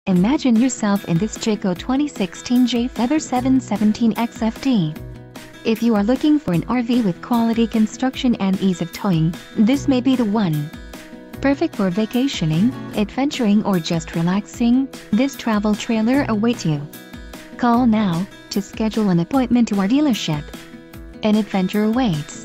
Imagine yourself in this Jayco 2016 Feather 717 XFT. If you are looking for an RV with quality construction and ease of towing, this may be the one. Perfect for vacationing, adventuring or just relaxing, this travel trailer awaits you. Call now to schedule an appointment to our dealership. An adventure awaits.